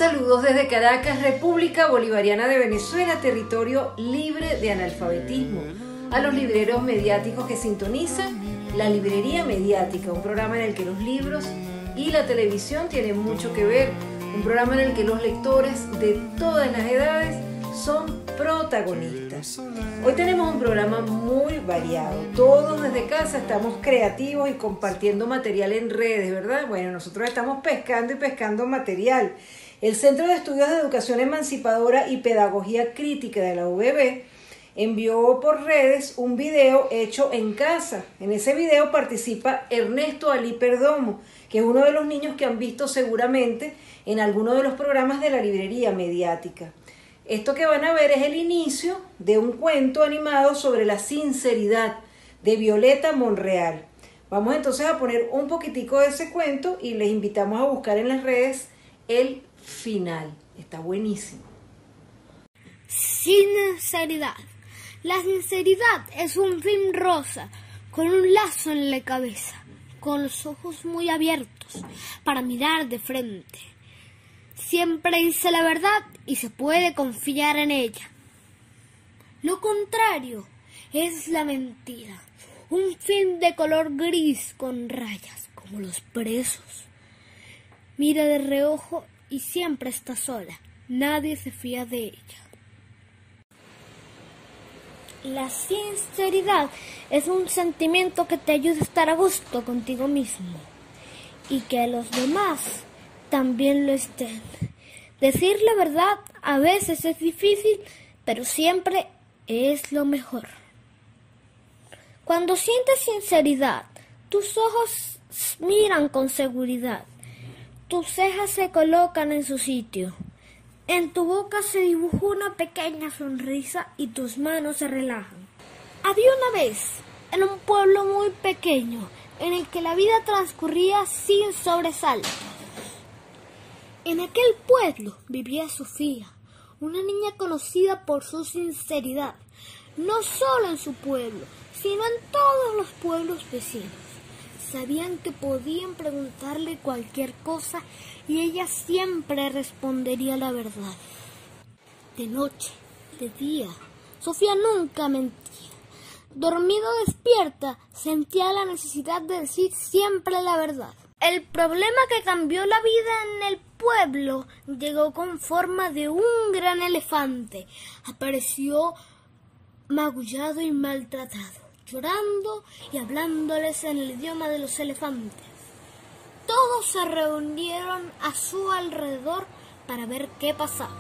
Saludos desde Caracas, República Bolivariana de Venezuela, territorio libre de analfabetismo. A los libreros mediáticos que sintonizan La Librería Mediática, un programa en el que los libros y la televisión tienen mucho que ver, un programa en el que los lectores de todas las edades son protagonistas. Hoy tenemos un programa muy variado, todos desde casa estamos creativos y compartiendo material en redes, ¿verdad? Bueno, nosotros estamos pescando y pescando material. El Centro de Estudios de Educación Emancipadora y Pedagogía Crítica de la UBB envió por redes un video hecho en casa. En ese video participa Ernesto Ali Perdomo, que es uno de los niños que han visto seguramente en alguno de los programas de la Librería Mediática. Esto que van a ver es el inicio de un cuento animado sobre la sinceridad de Violeta Monreal. Vamos entonces a poner un poquitico de ese cuento y les invitamos a buscar en las redes el final. Está buenísimo. Sinceridad. La sinceridad es un film rosa con un lazo en la cabeza, con los ojos muy abiertos para mirar de frente. Siempre dice la verdad y se puede confiar en ella. Lo contrario es la mentira. Un film de color gris con rayas, como los presos. Mira de reojo y siempre está sola. Nadie se fía de ella. La sinceridad es un sentimiento que te ayuda a estar a gusto contigo mismo y que los demás también lo estén. Decir la verdad a veces es difícil, pero siempre es lo mejor. Cuando sientes sinceridad, tus ojos miran con seguridad, tus cejas se colocan en su sitio, en tu boca se dibujó una pequeña sonrisa y tus manos se relajan. Había una vez, en un pueblo muy pequeño, en el que la vida transcurría sin sobresaltos. En aquel pueblo vivía Sofía, una niña conocida por su sinceridad, no solo en su pueblo, sino en todos los pueblos vecinos. Sabían que podían preguntarle cualquier cosa y ella siempre respondería la verdad. De noche, de día, Sofía nunca mentía. Dormida o despierta, sentía la necesidad de decir siempre la verdad. El problema que cambió la vida en el pueblo llegó con forma de un gran elefante. Apareció magullado y maltratado, llorando y hablándoles en el idioma de los elefantes. Todos se reunieron a su alrededor para ver qué pasaba.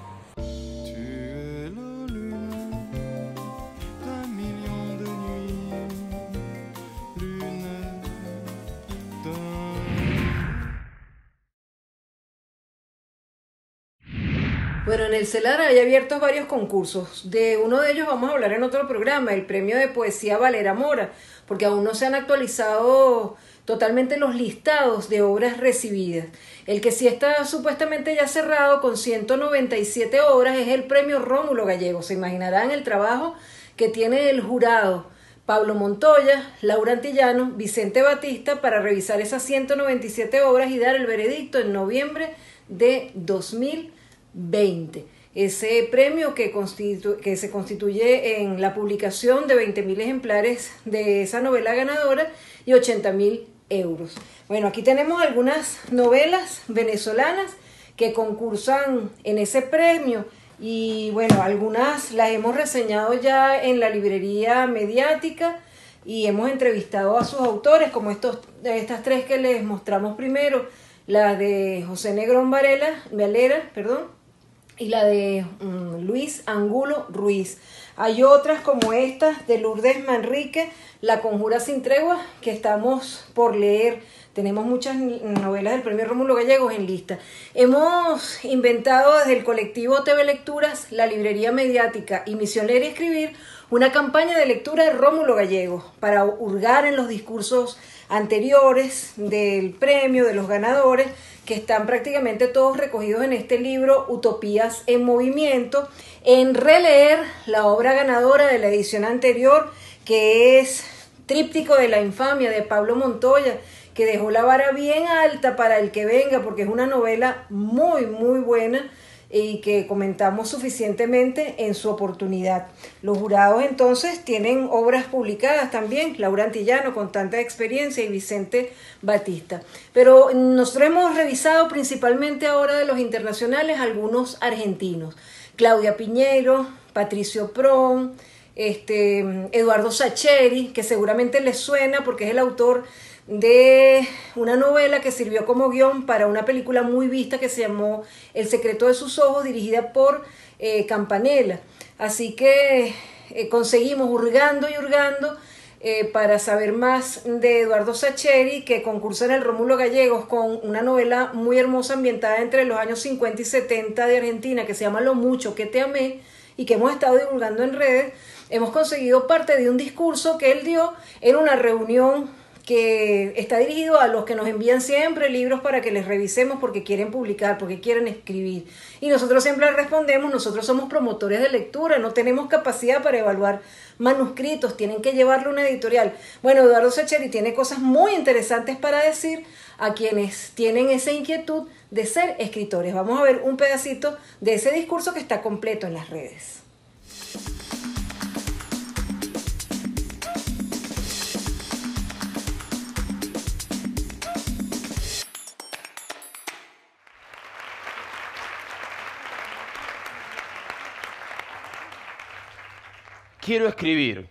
Bueno, en el CELAR hay abiertos varios concursos. De uno de ellos vamos a hablar en otro programa, el premio de poesía Valera Mora, porque aún no se han actualizado totalmente los listados de obras recibidas. El que sí está supuestamente ya cerrado con 197 obras es el premio Rómulo Gallego. Se imaginarán el trabajo que tiene el jurado Pablo Montoya, Laura Antillano, Vicente Batista para revisar esas 197 obras y dar el veredicto en noviembre de 2020. Ese premio que se constituye en la publicación de 20.000 ejemplares de esa novela ganadora y 80.000 euros. Bueno, aquí tenemos algunas novelas venezolanas que concursan en ese premio y bueno, algunas las hemos reseñado ya en la Librería Mediática y hemos entrevistado a sus autores, como estas tres que les mostramos primero, la de José Negrón Valera, y la de Luis Angulo Ruiz. Hay otras como estas de Lourdes Manrique, La Conjura sin Tregua, que estamos por leer. Tenemos muchas novelas del premio Rómulo Gallegos en lista. Hemos inventado desde el colectivo TV Lecturas, la Librería Mediática y Misión Leer y Escribir una campaña de lectura de Rómulo Gallegos para hurgar en los discursos anteriores del premio, de los ganadores, que están prácticamente todos recogidos en este libro Utopías en Movimiento, en releer la obra ganadora de la edición anterior, que es Tríptico de la Infamia de Pablo Montoya, que que dejó la vara bien alta para el que venga, porque es una novela muy, muy buena y que comentamos suficientemente en su oportunidad. Los jurados entonces tienen obras publicadas también, Laura Antillano con tanta experiencia y Vicente Batista. Pero nosotros hemos revisado principalmente ahora de los internacionales algunos argentinos. Claudia Piñeiro, Patricio Pron, Eduardo Sacheri, que seguramente les suena porque es el autor de una novela que sirvió como guión para una película muy vista que se llamó El secreto de sus ojos, dirigida por Campanella. Así que conseguimos hurgando y hurgando para saber más de Eduardo Sacheri, que concursa en el Rómulo Gallegos con una novela muy hermosa ambientada entre los años 50 y 70 de Argentina, que se llama Lo mucho que te amé, y que hemos estado divulgando en redes. Hemos conseguido parte de un discurso que él dio en una reunión que está dirigido a los que nos envían siempre libros para que les revisemos porque quieren publicar, porque quieren escribir. Y nosotros siempre les respondemos, nosotros somos promotores de lectura, no tenemos capacidad para evaluar manuscritos, tienen que llevarlo a una editorial. Bueno, Eduardo Sacheri tiene cosas muy interesantes para decir a quienes tienen esa inquietud de ser escritores. Vamos a ver un pedacito de ese discurso que está completo en las redes. Quiero escribir.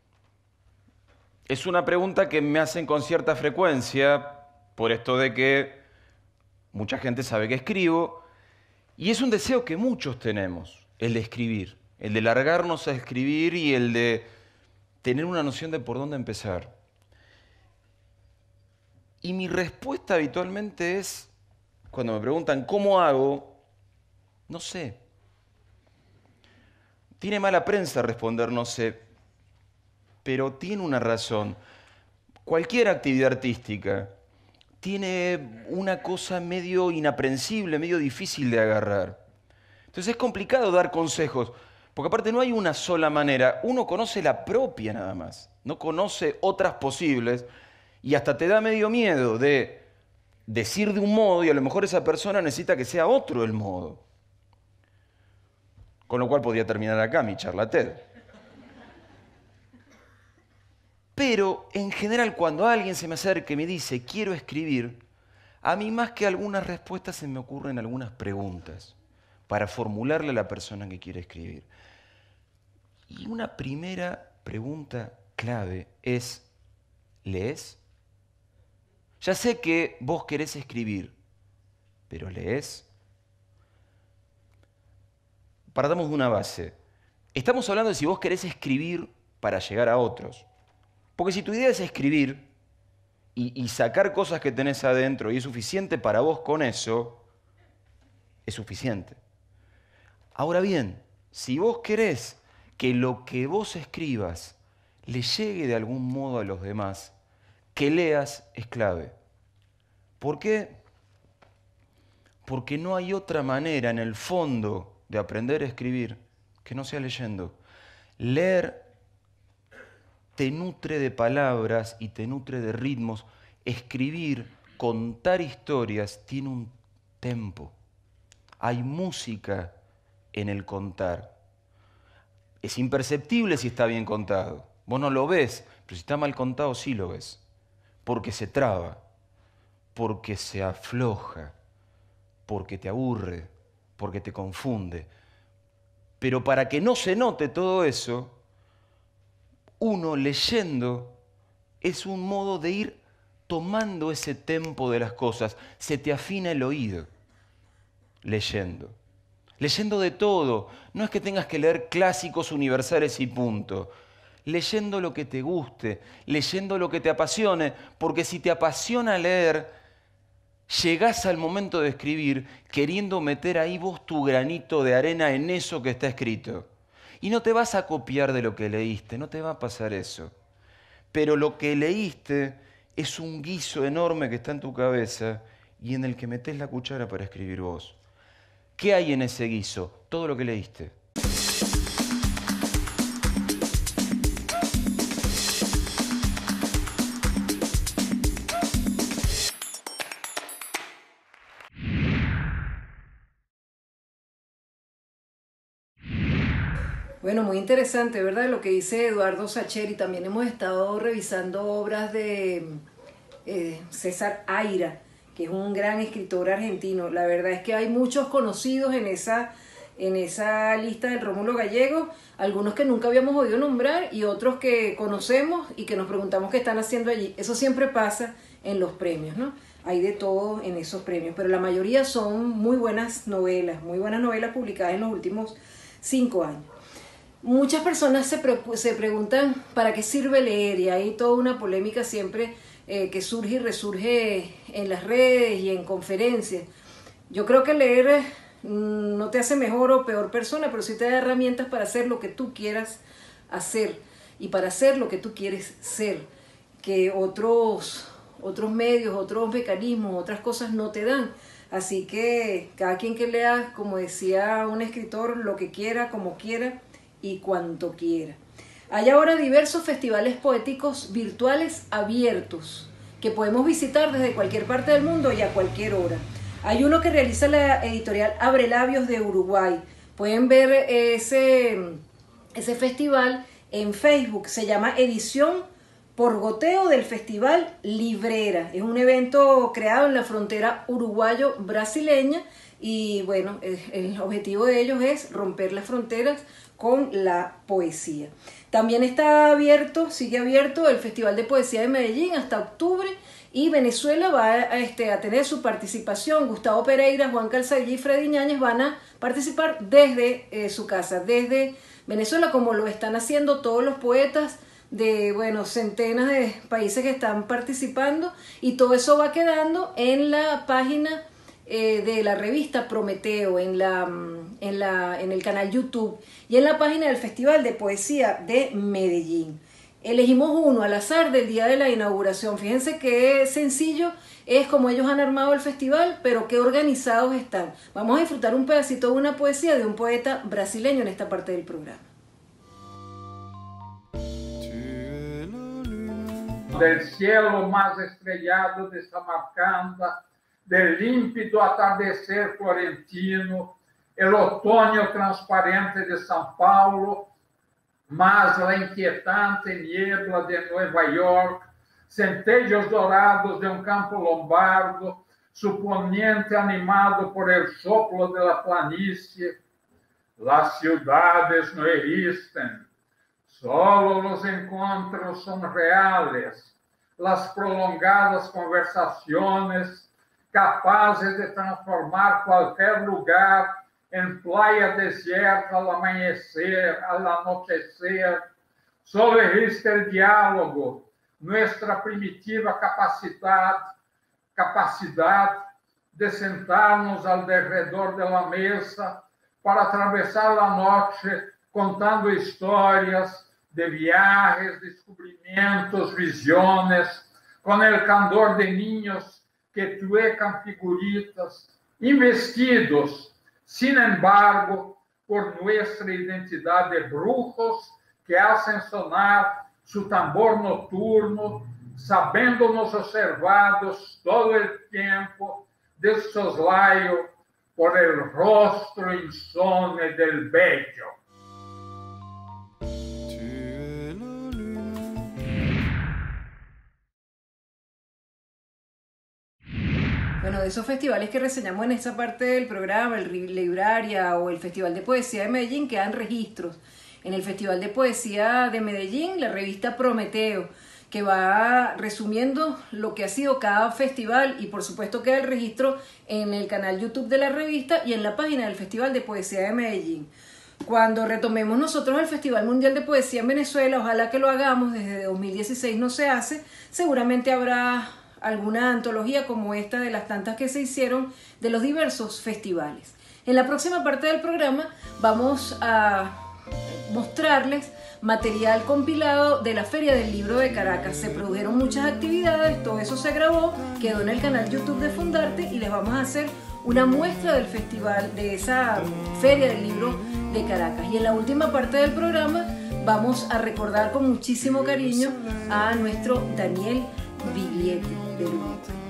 Es una pregunta que me hacen con cierta frecuencia, por esto de que mucha gente sabe que escribo, y es un deseo que muchos tenemos, el de escribir, el de largarnos a escribir y el de tener una noción de por dónde empezar. Y mi respuesta habitualmente es, cuando me preguntan ¿cómo hago? No sé. Tiene mala prensa responder no sé, pero tiene una razón. Cualquier actividad artística tiene una cosa medio inaprensible, medio difícil de agarrar. Entonces es complicado dar consejos, porque aparte no hay una sola manera. Uno conoce la propia nada más, no conoce otras posibles y hasta te da medio miedo de decir de un modo y a lo mejor esa persona necesita que sea otro el modo. Con lo cual podría terminar acá mi charla TED. Pero en general cuando alguien se me acerca y me dice quiero escribir, a mí más que algunas respuestas se me ocurren algunas preguntas para formularle a la persona que quiere escribir. Y una primera pregunta clave es, ¿lees? Ya sé que vos querés escribir, pero ¿lees? Partamos de una base. Estamos hablando de si vos querés escribir para llegar a otros. Porque si tu idea es escribir y sacar cosas que tenés adentro y es suficiente para vos con eso, es suficiente. Ahora bien, si vos querés que lo que vos escribas le llegue de algún modo a los demás, que leas es clave. ¿Por qué? Porque no hay otra manera en el fondo de aprender a escribir que no sea leyendo. Leer te nutre de palabras y te nutre de ritmos. Escribir, contar historias, tiene un tempo. Hay música en el contar. Es imperceptible si está bien contado. Vos no lo ves, pero si está mal contado sí lo ves. Porque se traba, porque se afloja, porque te aburre, porque te confunde. Pero para que no se note todo eso, uno leyendo es un modo de ir tomando ese tempo de las cosas. Se te afina el oído leyendo. Leyendo de todo. No es que tengas que leer clásicos universales y punto. Leyendo lo que te guste, leyendo lo que te apasione, porque si te apasiona leer, llegás al momento de escribir queriendo meter ahí vos tu granito de arena en eso que está escrito. Y no te vas a copiar de lo que leíste, no te va a pasar eso. Pero lo que leíste es un guiso enorme que está en tu cabeza y en el que metés la cuchara para escribir vos. ¿Qué hay en ese guiso? Todo lo que leíste. Bueno, muy interesante, ¿verdad? Lo que dice Eduardo Sacheri. También hemos estado revisando obras de César Aira, que es un gran escritor argentino. La verdad es que hay muchos conocidos en esa lista del Rómulo Gallego, algunos que nunca habíamos oído nombrar y otros que conocemos y que nos preguntamos qué están haciendo allí. Eso siempre pasa en los premios, ¿no? Hay de todo en esos premios, pero la mayoría son muy buenas novelas publicadas en los últimos 5 años. Muchas personas se preguntan ¿para qué sirve leer? Y hay toda una polémica siempre que surge y resurge en las redes y en conferencias. Yo creo que leer no te hace mejor o peor persona, pero sí te da herramientas para hacer lo que tú quieras hacer y para hacer lo que tú quieres ser, que otros medios, otros mecanismos, otras cosas no te dan. Así que cada quien que lea, como decía un escritor, lo que quiera, como quiera y cuanto quiera. Hay ahora diversos festivales poéticos virtuales abiertos que podemos visitar desde cualquier parte del mundo y a cualquier hora. Hay uno que realiza la editorial Abrelabios de Uruguay. Pueden ver ese festival en Facebook. Se llama Edición por Goteo del Festival Librera. Es un evento creado en la frontera uruguayo-brasileña y bueno, el objetivo de ellos es romper las fronteras con la poesía. También sigue abierto el Festival de Poesía de Medellín hasta octubre y Venezuela va a tener su participación. Gustavo Pereira, Juan Calzagli y Freddy Ñáñez van a participar desde su casa, desde Venezuela, como lo están haciendo todos los poetas de centenas de países que están participando, y todo eso va quedando en la página de la revista Prometeo, en el canal YouTube y en la página del Festival de Poesía de Medellín. Elegimos uno al azar del día de la inauguración. Fíjense qué sencillo es como ellos han armado el festival, pero qué organizados están. Vamos a disfrutar un pedacito de una poesía de un poeta brasileño en esta parte del programa. Del cielo más estrellado de Samarcanda, del límpido atardecer florentino, el otoño transparente de São Paulo, más la inquietante niebla de Nueva York, centellos dorados de un campo lombardo, su poniente animado por el soplo de la planicie. Las ciudades no existen, solo los encuentros son reales, las prolongadas conversaciones capaces de transformar cualquier lugar en playa desierta al amanecer, al anochecer. Solo existe el diálogo, nuestra primitiva capacidad de sentarnos alrededor de la mesa para atravesar la noche contando historias de viajes, descubrimientos, visiones, con el candor de niños que tuecan figuritas, investidos, sin embargo, por nuestra identidad de brujos que hacen sonar su tambor nocturno, sabéndonos observados todo el tiempo de soslayo por el rostro insone del bello. Bueno, de esos festivales que reseñamos en esa parte del programa, el Libraria o el Festival de Poesía de Medellín, quedan registros. En el Festival de Poesía de Medellín, la revista Prometeo, que va resumiendo lo que ha sido cada festival, y por supuesto queda el registro en el canal YouTube de la revista y en la página del Festival de Poesía de Medellín. Cuando retomemos nosotros el Festival Mundial de Poesía en Venezuela, ojalá que lo hagamos, desde 2016 no se hace, seguramente habrá alguna antología como esta de las tantas que se hicieron de los diversos festivales. En la próxima parte del programa vamos a mostrarles material compilado de la Feria del Libro de Caracas. Se produjeron muchas actividades, todo eso se grabó, quedó en el canal YouTube de Fundarte y les vamos a hacer una muestra del festival, de esa Feria del Libro de Caracas. Y en la última parte del programa vamos a recordar con muchísimo cariño a nuestro Daniel Biglietti del Uruguay.